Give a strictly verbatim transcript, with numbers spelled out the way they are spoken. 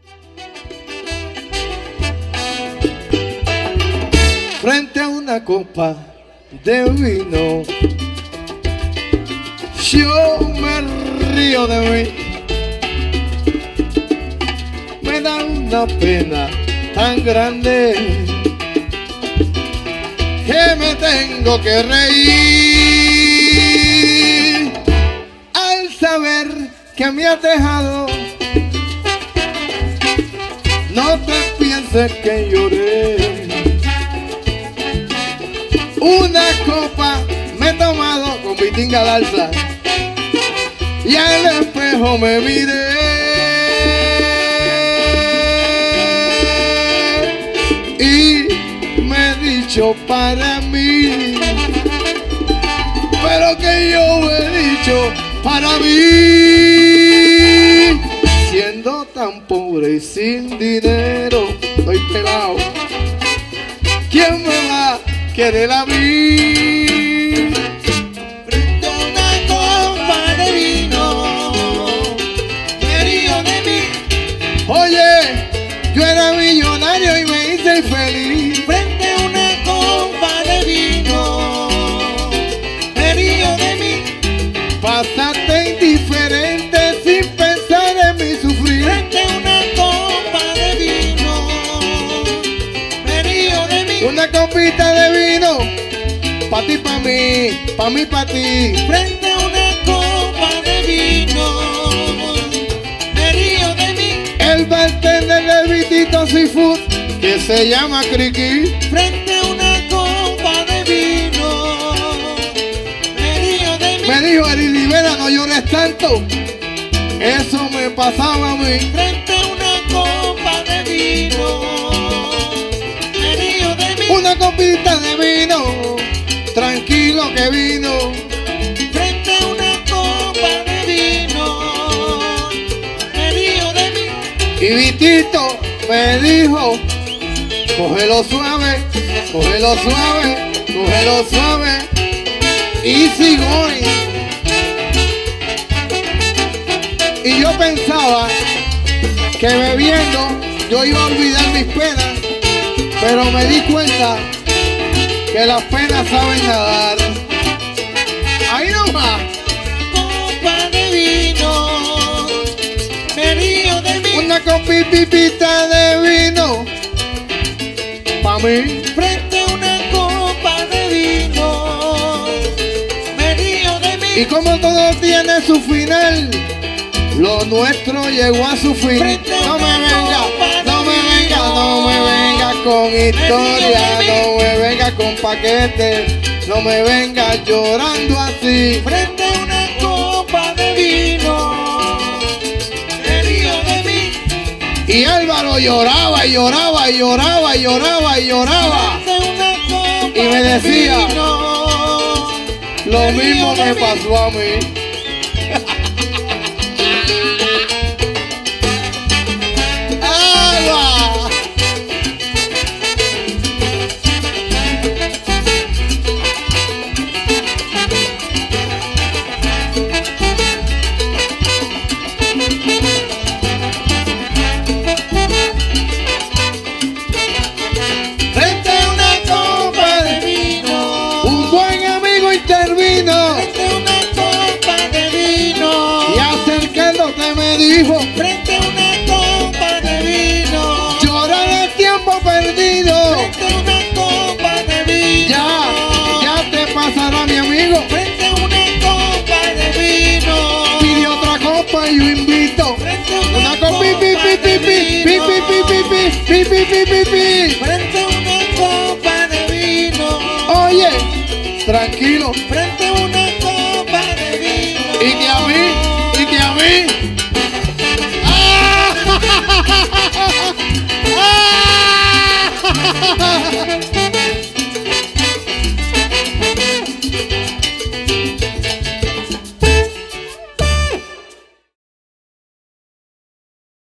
Frente a una copa de vino, yo me río de mí. Me da una pena tan grande que me tengo que reír al saber que me has dejado. No te pienses que lloré. Una copa me he tomado con Vitinga al alza y al espejo me miré y me he dicho para mí, pero que yo he dicho para mí. Siendo tan pobre y sin dinero, estoy pelado, ¿quién me va a querer a mí? Frente a una copa de vino, me río de mí. Oye, yo era millonario y me hice infeliz. Frente a una copa de vino, me río de mí. Pasaste indiferente sin pensar en mi sufrir. Frente a una copa de vino, me río de mí. Una copita de vino, pa' ti, pa' mí, pa' mí, pa' ti. Frente a una copa de vino, me río de mí. El bartender del Vitito Seafood, que se llama Criqui. Frente a una copa de vino, me río de mí. Me dijo, Eri Rivera, no llores tanto. Eso me pasaba a mí. Frente a una copa de vino, me río de mí. Una copita de vino, tranquilo que vino. Frente a una copa de vino, me río de mí. Y Vitito me dijo, cógelo suave, cógelo suave, cógelo suave. Easy going. Y yo pensaba que bebiendo yo iba a olvidar mis penas, pero me di cuenta que las penas saben nadar. Ahí nomás. Copa de vino, me río de mí. Una copita de vino pa' mí. Frente a una copa de vino, me río de mí. Y como todo tiene su final, lo nuestro llegó a su fin. Frente a No me una venga, copa no me de venga, vino, no me venga con historia, de mí. no me venga con paquetes, no me venga llorando así. Frente a una copa de vino, me río de mí. Y Álvaro lloraba y lloraba y lloraba y lloraba y lloraba. Frente a una copa Y me decía, de vino, Lo me mismo río me de mí. pasó a mí. ¡Agua! Frente a una copa de vino, Un buen amigo intervino frente a una copa de vino, y acercándote me dijo, frente a una copa de vino, llorar el tiempo perdido. frente a una copa de vino, Ya, ya te pasará mi amigo. frente a una copa de vino, Pide otra copa y yo invito. frente a Una una copa, pi, pi, copa pi, de pi, pi, vino, pi, pi, pi, pi, pi, pi, pi, pi, pi. frente a una copa de vino, Oye, tranquilo, frente a una